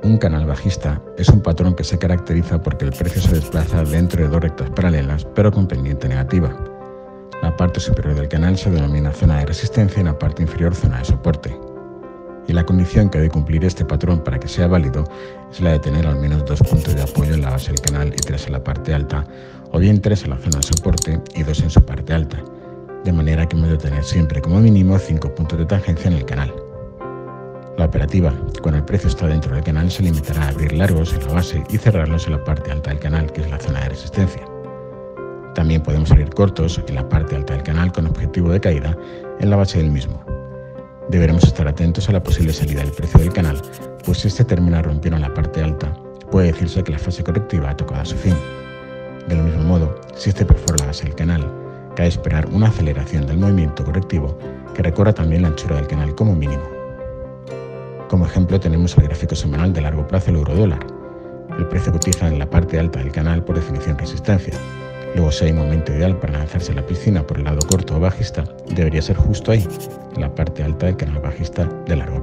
Un canal bajista es un patrón que se caracteriza porque el precio se desplaza dentro de dos rectas paralelas pero con pendiente negativa. La parte superior del canal se denomina zona de resistencia y la parte inferior zona de soporte. Y la condición que debe cumplir este patrón para que sea válido es la de tener al menos 2 puntos de apoyo en la base del canal y 3 en la parte alta, o bien 3 en la zona de soporte y 2 en su parte alta, de manera que hemos de tener siempre como mínimo 5 puntos de tangencia en el canal. La operativa, cuando el precio está dentro del canal, se limitará a abrir largos en la base y cerrarlos en la parte alta del canal, que es la zona de resistencia. También podemos abrir cortos en la parte alta del canal con objetivo de caída en la base del mismo. Deberemos estar atentos a la posible salida del precio del canal, pues si este termina rompiendo en la parte alta, puede decirse que la fase correctiva ha tocado a su fin. Del mismo modo, si este perfora la base del canal, cabe esperar una aceleración del movimiento correctivo que recorra también la anchura del canal como mínimo. Como ejemplo tenemos el gráfico semanal de largo plazo del euro-dólar. El precio cotiza en la parte alta del canal, por definición resistencia. Luego, si hay un momento ideal para lanzarse a la piscina por el lado corto o bajista, debería ser justo ahí, en la parte alta del canal bajista de largo